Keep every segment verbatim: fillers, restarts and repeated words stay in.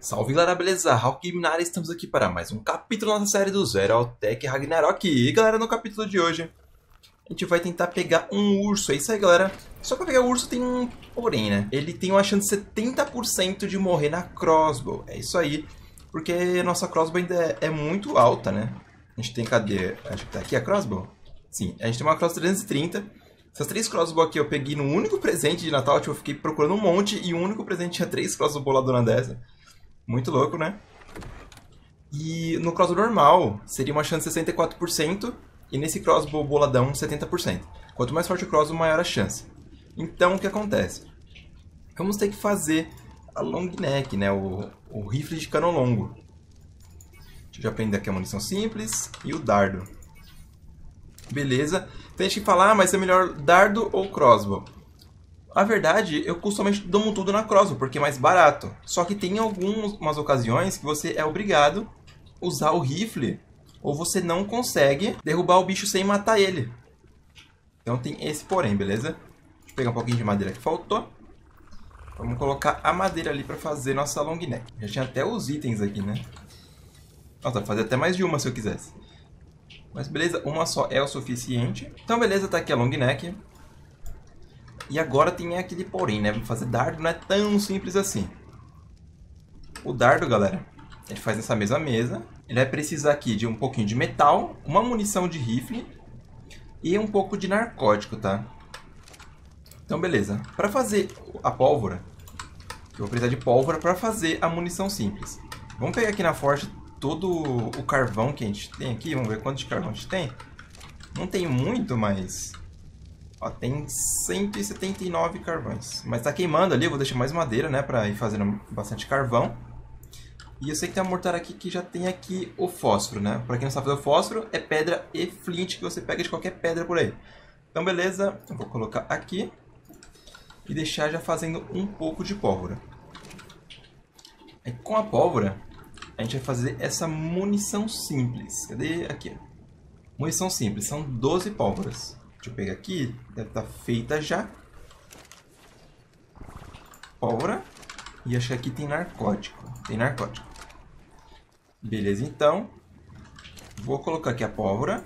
Salve galera, beleza? Hawk Game na área, estamos aqui para mais um capítulo da nossa série do Zero ao Tech Ragnarok. E galera, no capítulo de hoje a gente vai tentar pegar um urso, é isso aí galera. Só que pegar o urso tem um porém, né? Ele tem uma chance de setenta por cento de morrer na crossbow, é isso aí. Porque a nossa crossbow ainda é, é muito alta, né? A gente tem, cadê? Acho que tá aqui a crossbow? Sim, a gente tem uma crossbow trezentos e trinta. Essas três crossbow aqui eu peguei no único presente de Natal, tipo, eu fiquei procurando um monte e o único presente tinha três crossbow boladona dessa. Muito louco, né? E no crossbow normal, seria uma chance de sessenta e quatro por cento. E nesse crossbow boladão, setenta por cento. Quanto mais forte o crossbow, maior a chance. Então, o que acontece? Vamos ter que fazer a long neck, né? O, o rifle de cano longo. Deixa eu já aprender aqui a munição simples e o dardo. Beleza. Tem gente que fala, ah, mas é melhor dardo ou crossbow? A verdade, eu costumamente dou tudo na crossbow, porque é mais barato. Só que tem algumas ocasiões que você é obrigado a usar o rifle, ou você não consegue derrubar o bicho sem matar ele. Então tem esse porém, beleza? Deixa eu pegar um pouquinho de madeira que faltou. Vamos colocar a madeira ali para fazer nossa long neck. Já tinha até os itens aqui, né? Nossa, dá pra fazer até mais de uma se eu quisesse. Mas beleza, uma só é o suficiente. Então beleza, tá aqui a long neck. E agora tem aquele porém, né? Fazer dardo não é tão simples assim. O dardo, galera, ele faz nessa mesma mesa. Ele vai precisar aqui de um pouquinho de metal, uma munição de rifle e um pouco de narcótico, tá? Então, beleza. Para fazer a pólvora, eu vou precisar de pólvora para fazer a munição simples. Vamos pegar aqui na forja todo o carvão que a gente tem aqui. Vamos ver quanto de carvão a gente tem. Não tem muito, mas... Ó, tem cento e setenta e nove carvões. Mas tá queimando ali, eu vou deixar mais madeira, né? Pra ir fazendo bastante carvão. E eu sei que tem uma mortalha aqui que já tem aqui o fósforo, né? Pra quem não sabe fazer o fósforo, é pedra e flint que você pega de qualquer pedra por aí. Então, beleza. Eu vou colocar aqui. E deixar já fazendo um pouco de pólvora. Aí, com a pólvora, a gente vai fazer essa munição simples. Cadê? Aqui. Munição simples. São doze pólvoras. Deixa eu pegar aqui, deve estar feita já. Pólvora. E acho que aqui tem narcótico. Tem narcótico. Beleza, então. Vou colocar aqui a pólvora.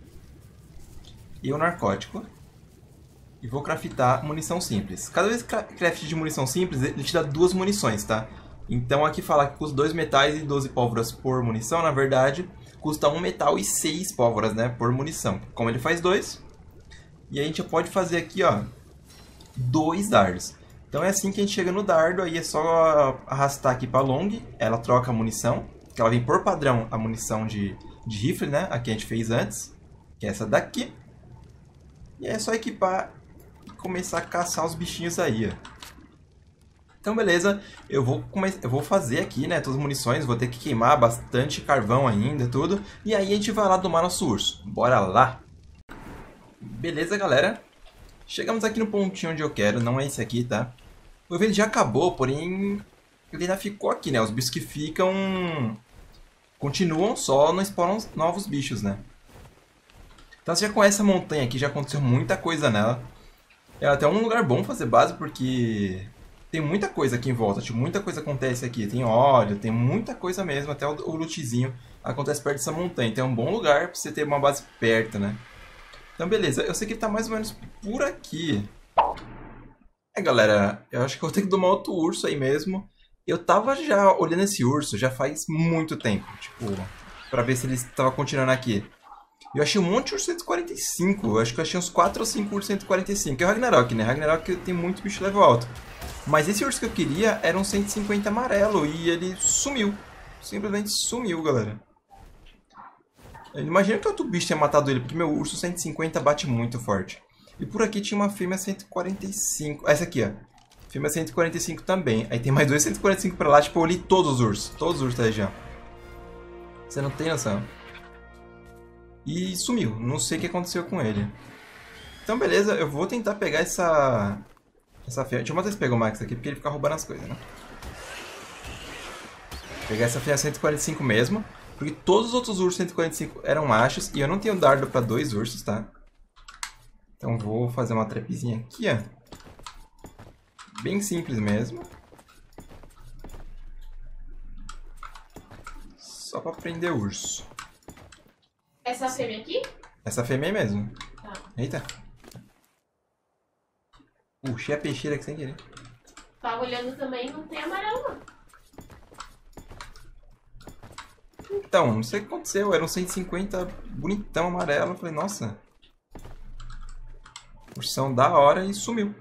E o narcótico. E vou craftar munição simples. Cada vez que craft de munição simples, ele te dá duas munições, tá? Então aqui fala que custa dois metais e doze pólvoras por munição. Na verdade, custa um metal e seis pólvoras, né? Por munição. Como ele faz dois... E a gente já pode fazer aqui, ó, dois dardos. Então é assim que a gente chega no dardo, aí é só arrastar aqui para long, ela troca a munição, que ela vem por padrão a munição de, de rifle, né, a que a gente fez antes, que é essa daqui. E é só equipar e começar a caçar os bichinhos aí, ó. Então beleza, eu vou, come... eu vou fazer aqui, né, todas as munições, vou ter que queimar bastante carvão ainda, tudo. E aí a gente vai lá domar nosso urso. Bora lá! Beleza, galera. Chegamos aqui no pontinho onde eu quero. Não é esse aqui, tá? O evento já acabou, porém... ele ainda ficou aqui, né? Os bichos que ficam... continuam só, não spawnam novos bichos, né? Então você já conhece a montanha aqui, já aconteceu muita coisa nela. É até um lugar bom fazer base, porque... tem muita coisa aqui em volta. Tipo, muita coisa acontece aqui. Tem óleo, tem muita coisa mesmo. Até o, o lootzinho acontece perto dessa montanha. Então é um bom lugar pra você ter uma base perto, né? Então, beleza. Eu sei que ele tá mais ou menos por aqui. É, galera. Eu acho que eu vou ter que domar outro urso aí mesmo. Eu tava já olhando esse urso já faz muito tempo. Tipo, pra ver se ele estava continuando aqui. Eu achei um monte de urso cento e quarenta e cinco. Eu acho que eu achei uns quatro ou cinco ursos cento e quarenta e cinco. É o Ragnarok, né? Ragnarok tem muito bicho level alto. Mas esse urso que eu queria era um cento e cinquenta amarelo. E ele sumiu. Simplesmente sumiu, galera. Imagina que outro bicho tinha matado ele, porque meu urso cento e cinquenta bate muito forte. E por aqui tinha uma fêmea cento e quarenta e cinco. Essa aqui, ó. Fêmea cento e quarenta e cinco também. Aí tem mais dois cento e quarenta e cinco pra lá. Tipo, eu li todos os ursos. Todos os ursos da região. Você não tem noção. E sumiu. Não sei o que aconteceu com ele. Então, beleza. Eu vou tentar pegar essa... Essa fêmea. Deixa eu matar esse Pegomax aqui, porque ele fica roubando as coisas, né? Vou pegar essa fêmea cento e quarenta e cinco mesmo. Porque todos os outros ursos cento e quarenta e cinco eram machos. E eu não tenho dardo para dois ursos, tá? Então vou fazer uma trapzinha aqui, ó. Bem simples mesmo. Só pra prender o urso. Essa fêmea aqui? Essa fêmea aí mesmo. Tá. Eita. Puxei a peixeira aqui sem querer. Tava olhando também, não tem amarelo não. Então, não sei o que aconteceu. Era um cento e cinquenta bonitão amarelo. Eu falei, nossa. Ursão da hora e sumiu.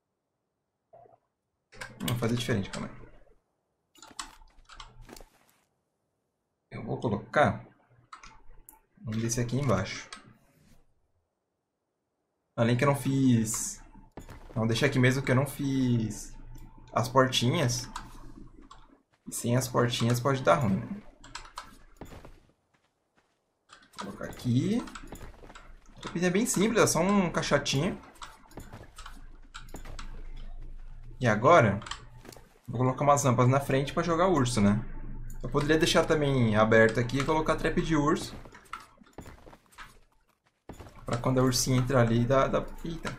Vamos fazer diferente, calma aí. Eu vou colocar um desse aqui embaixo. Além que eu não fiz... Não, deixa aqui mesmo que eu não fiz as portinhas. E sem as portinhas pode dar ruim, né? Vou colocar aqui. O topinho é bem simples, é só um caixotinho. E agora, vou colocar umas rampas na frente para jogar o urso, né? Eu poderia deixar também aberto aqui e colocar trap de urso. Pra quando a ursinha entrar ali, dá... dá... Eita.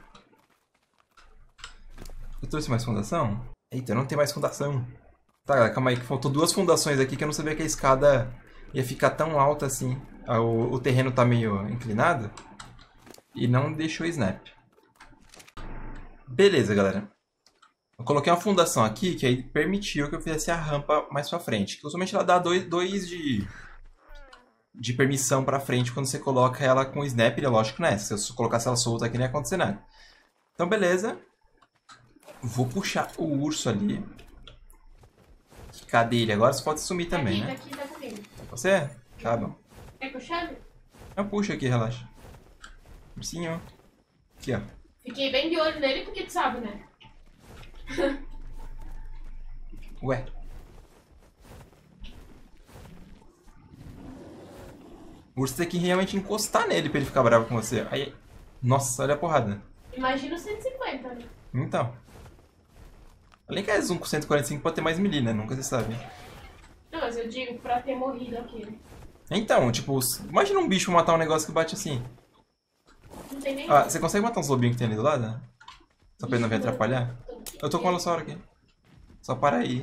Eu trouxe mais fundação? Eita, não tem mais fundação. Tá, calma aí, que faltou duas fundações aqui que eu não sabia que a escada ia ficar tão alta assim. O, o terreno tá meio inclinado. E não deixou snap. Beleza, galera. Eu coloquei uma fundação aqui que aí permitiu que eu fizesse a rampa mais pra frente. Que usualmente ela dá dois, dois de, de permissão pra frente quando você coloca ela com snap. É lógico, né? Se eu colocasse ela solta aqui não ia acontecer nada. Então, beleza. Vou puxar o urso ali. Cadê ele? Agora você pode sumir Tá também, aqui, né? tá aqui, tá comigo. Você? Tá bom. Quer que eu chame? Eu puxo aqui, relaxa. Ursinho. Aqui, ó. Fiquei bem de olho nele porque tu sabe, né? Ué. O urso tem que realmente encostar nele pra ele ficar bravo com você. Aí, nossa, olha a porrada. Imagina os cento e cinquenta, né? Então. Além que é zoom com cento e quarenta e cinco pode ter mais melee, né? Nunca se sabe. Não, mas eu digo pra ter morrido aquele. Então, tipo, imagina um bicho matar um negócio que bate assim. Não tem nem... Ah, você consegue matar uns lobinhos que tem ali do lado? Só pra ele não vir atrapalhar? Eu tô com o Alossauro aqui. Só para aí.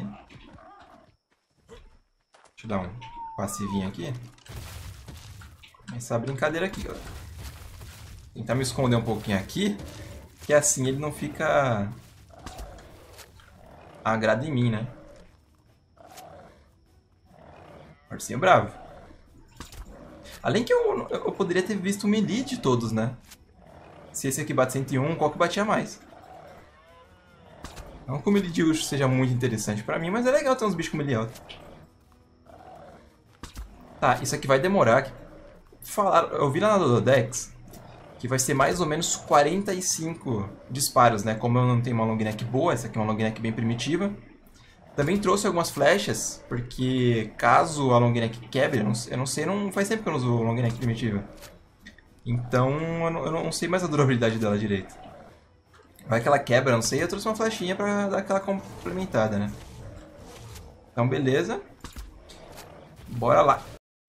Deixa eu dar um passivinho aqui. Começar a brincadeira aqui, galera. Tentar me esconder um pouquinho aqui. Que assim ele não fica... agrada em mim, né? Ursinho bravo. Além que eu, eu poderia ter visto o melee de todos, né? Se esse aqui bate cento e um, qual que batia mais? Não que o melee de urso seja muito interessante pra mim, mas é legal ter uns bichos com melee alto. Tá, isso aqui vai demorar. Falaram, eu vi lá na Dododex que vai ser mais ou menos quarenta e cinco disparos, né? Como eu não tenho uma long neck boa, essa aqui é uma long neck bem primitiva. Também trouxe algumas flechas, porque caso a long neck quebre, eu não, eu não sei, não faz tempo que eu não uso long neck primitiva. Então eu não, eu não sei mais a durabilidade dela direito. Vai que ela quebra, eu não sei, eu trouxe uma flechinha pra dar aquela complementada, né? Então beleza. Bora lá.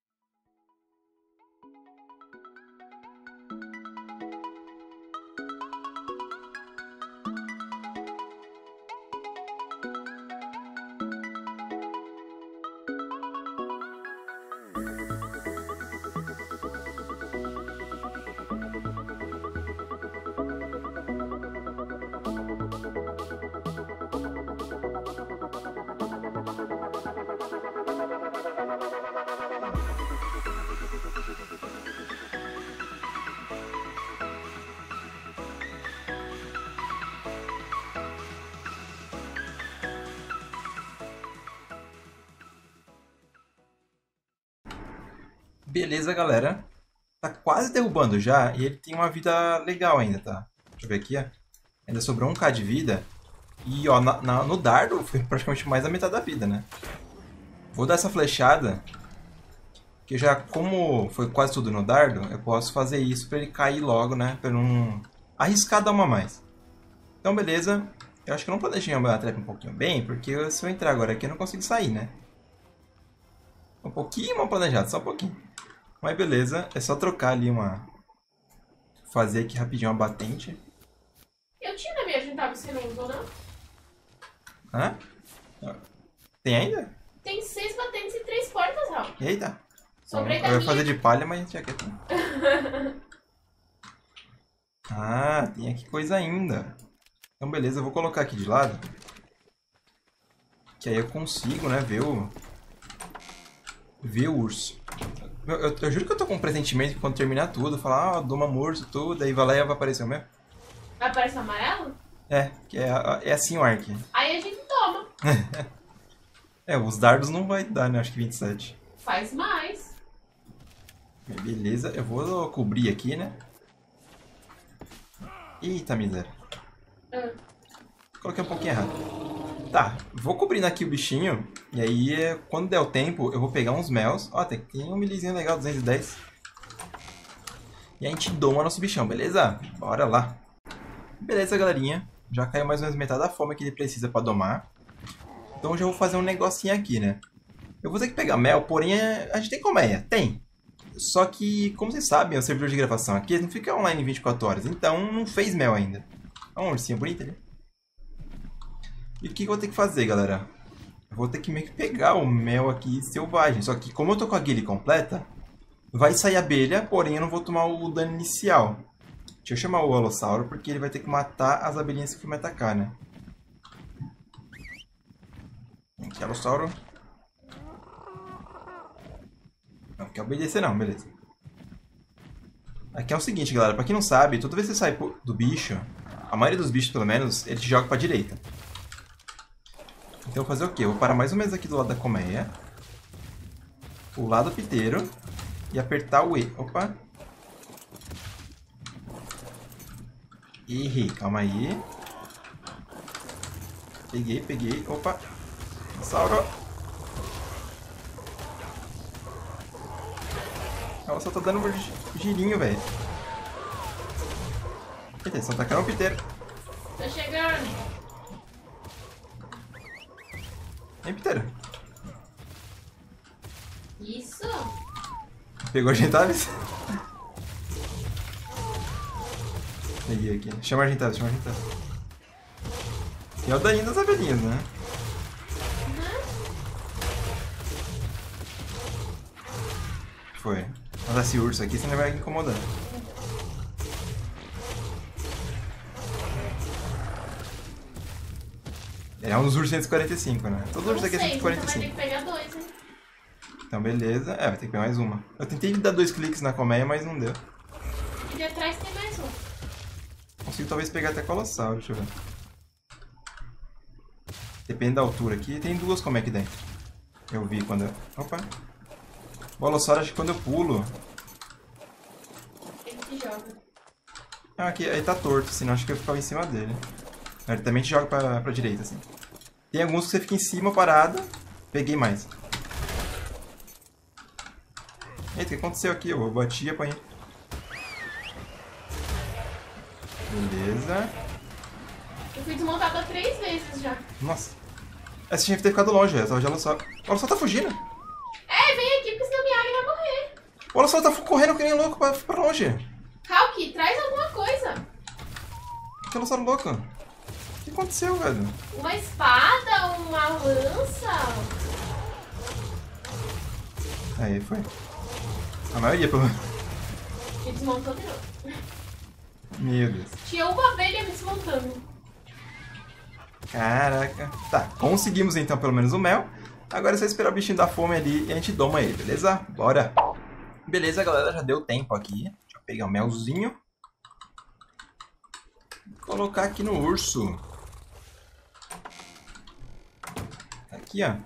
Beleza, galera. Tá quase derrubando já e ele tem uma vida legal ainda, tá? Deixa eu ver aqui, ó. Ainda sobrou um K de vida. E, ó, na, na, no dardo foi praticamente mais da metade da vida, né? Vou dar essa flechada. Que já, como foi quase tudo no dardo, eu posso fazer isso pra ele cair logo, né? Pra não arriscar dar uma a mais. Então, beleza. Eu acho que eu não planejei a trap um pouquinho bem, porque se eu entrar agora aqui eu não consigo sair, né? Um pouquinho mal planejado, só um pouquinho. Mas beleza, é só trocar ali uma... fazer aqui rapidinho uma batente. Eu tinha na minha juntada, você não usou, não? Hã? Tem ainda? Tem seis batentes e três portas, Raul. Eita. Sobrei Bom, da eu ia minha. fazer de palha, mas já que é... Ah, tem aqui coisa ainda. Então, beleza, eu vou colocar aqui de lado. Que aí eu consigo, né, ver o... Ver o urso. Eu, eu, eu juro que eu tô com um pressentimento que quando terminar tudo, falar, ah, dou uma urso, tudo, aí vai lá e vai aparecer o meu. Vai aparecer amarelo? É, que é, é assim o Ark. Aí a gente toma. É, os dardos não vai dar, né, acho que vinte e sete. Faz mais. Beleza, eu vou cobrir aqui, né. Eita, miséria. Ah. Coloquei um pouquinho errado. Tá, vou cobrindo aqui o bichinho. E aí, quando der o tempo, eu vou pegar uns mels. Ó, tem, tem um milizinho legal, duzentos e dez. E a gente doma nosso bichão, beleza? Bora lá. Beleza, galerinha. Já caiu mais ou menos metade da fome que ele precisa pra domar. Então já vou fazer um negocinho aqui, né? Eu vou ter que pegar mel, porém a gente tem colmeia. Tem. Só que, como vocês sabem, o servidor de gravação aqui não fica online vinte e quatro horas. Então não fez mel ainda. Olha um ursinho bonito ali. E o que eu vou ter que fazer, galera? Eu vou ter que meio que pegar o mel aqui selvagem. Só que como eu tô com a guilha completa, vai sair abelha, porém eu não vou tomar o dano inicial. Deixa eu chamar o Holossauro, porque ele vai ter que matar as abelhinhas que for me atacar, né? Vem aqui, Holossauro. Não quer obedecer não, beleza. Aqui é o seguinte, galera. Pra quem não sabe, toda vez que você sai do bicho, a maioria dos bichos, pelo menos, ele te joga pra direita. Então eu vou fazer o quê? Eu vou parar mais ou menos aqui do lado da colmeia. Pular do piteiro. E apertar o E. Opa. Errei. Calma aí. Peguei, peguei. Opa. Sauro. Ela só tá dando um girinho, velho. Eita, eles estão atacando o piteiro. Tô chegando. Vem, piteiro. Isso. Pegou a Argentavis? Peguei aqui. Chama a Argentavis, chama a Argentavis. E é o daninho das abelhinhas, né? Uhum. Foi. Mas esse urso aqui você não vai incomodar. É um dos ursos cento e quarenta e cinco, né? Todo urso aqui é cento e quarenta e cinco. Então vai ter que pegar dois, hein? Então, beleza. É, vai ter que pegar mais uma. Eu tentei dar dois cliques na colmeia, mas não deu. E de atrás tem mais um. Consigo talvez pegar até colossal, deixa eu ver. Depende da altura aqui. Tem duas colmeias aqui dentro. Eu vi quando eu... Opa! O Bolossauro, acho que quando eu pulo... Ele te joga. Ah, aqui, aí tá torto, senão acho que eu ficava em cima dele. Ele também te joga pra, pra direita, assim. Tem alguns que você fica em cima, parado. Peguei mais. Eita, o que aconteceu aqui? Eu bati e apanhei. Beleza. Eu fui desmontada três vezes já. Nossa. Essa tinha que ter ficado longe, essa já só. O Olossauro tá fugindo. É, vem aqui porque senão minha águia vai morrer. O Olossauro tá correndo que nem louco pra, pra longe. Kalki, traz alguma coisa. Que Olossauro louco. O que aconteceu, velho? Uma espada, uma lança. Aí, foi. A maioria, pelo menos. Me desmontou de novo. Meu Deus. Tinha uma abelha me desmontando. Caraca. Tá, conseguimos então pelo menos o mel. Agora é só esperar o bichinho da fome ali e a gente doma ele, beleza? Bora. Beleza, galera, já deu tempo aqui. Deixa eu pegar o melzinho. Vou colocar aqui no urso. Aqui, ó.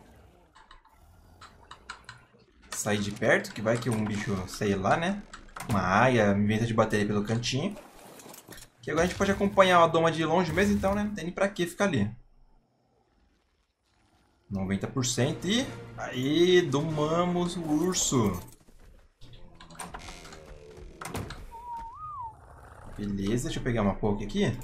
Sair de perto, que vai que um bicho, sei lá, né? Uma aia, me inventa de bater ele pelo cantinho. Que agora a gente pode acompanhar a doma de longe mesmo, então, né? Não tem nem pra que ficar ali. noventa por cento e... Aí, domamos o urso. Beleza, deixa eu pegar uma poke aqui.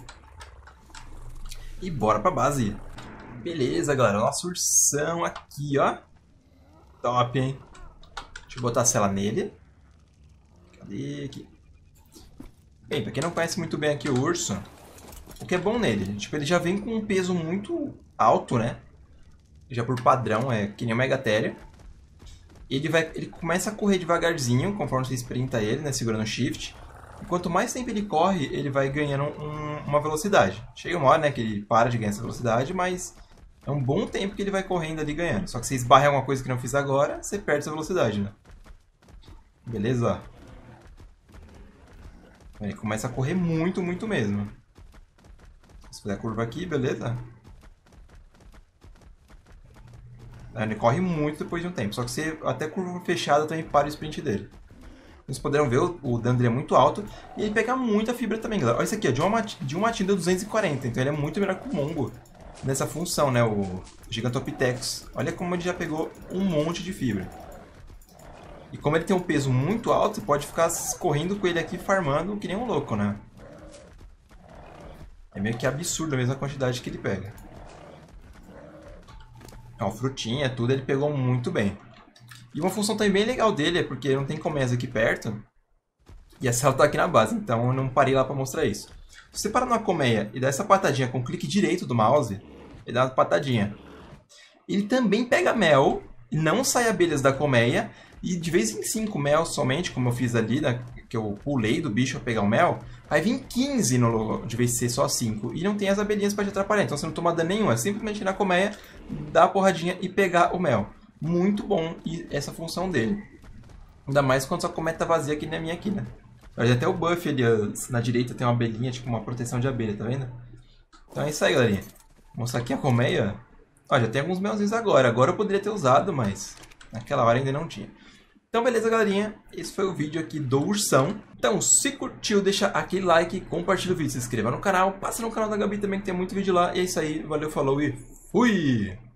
E bora pra base. Beleza, galera. Nosso ursão aqui, ó. Top, hein? Deixa eu botar a cela nele. Cadê aqui? Bem, pra quem não conhece muito bem aqui o urso, o que é bom nele? Tipo, ele já vem com um peso muito alto, né? Já por padrão, é que nem o Megatério. ele, vai, ele começa a correr devagarzinho, conforme você sprinta ele, né, segurando o shift. E quanto mais tempo ele corre, ele vai ganhando um, uma velocidade. Chega uma hora, né, que ele para de ganhar essa velocidade, mas é um bom tempo que ele vai correndo ali ganhando. Só que se você esbarra em alguma coisa que não fiz agora, você perde essa velocidade, né? Beleza? Ele começa a correr muito, muito mesmo. Se fizer a curva aqui, beleza? Ele corre muito depois de um tempo. Só que você, até curva fechada também para o sprint dele. Vocês poderão ver, o, o dano dele é muito alto. E ele pega muita fibra também, galera. Olha isso aqui, ó, de uma, de uma matina duzentos e quarenta. Então ele é muito melhor que o Mongo nessa função, né? O Gigantopithecus. Olha como ele já pegou um monte de fibra. E como ele tem um peso muito alto, você pode ficar correndo com ele aqui, farmando que nem um louco, né? É meio que absurdo a mesma quantidade que ele pega. Ó, frutinha, tudo, ele pegou muito bem. E uma função também bem legal dele é porque não tem colmeias aqui perto. E a cela tá aqui na base, então eu não parei lá pra mostrar isso. Se você parar numa colmeia e dar essa patadinha com o clique direito do mouse, ele dá uma patadinha. Ele também pega mel, e não sai abelhas da colmeia. E de vez em cinco mel somente, como eu fiz ali, né, que eu pulei do bicho pra pegar o mel, vai vir quinze no, de vez de ser só cinco. E não tem as abelhinhas pra te atrapalhar, então você não toma dano nenhum. É simplesmente ir na colmeia, dar a porradinha e pegar o mel. Muito bom e essa função dele. Ainda mais quando sua colmeia tá vazia aqui na minha aqui, né? Olha, até o buff ali na direita tem uma abelhinha, tipo uma proteção de abelha, tá vendo? Então é isso aí, galerinha. Vou mostrar aqui a colmeia. Ó, já tem alguns melzinhos agora. Agora eu poderia ter usado, mas naquela hora ainda não tinha. Então beleza, galerinha. Esse foi o vídeo aqui do ursão. Então, se curtiu, deixa aquele like, compartilha o vídeo, se inscreva no canal. Passa no canal da Gabi também, que tem muito vídeo lá. E é isso aí. Valeu, falou e fui!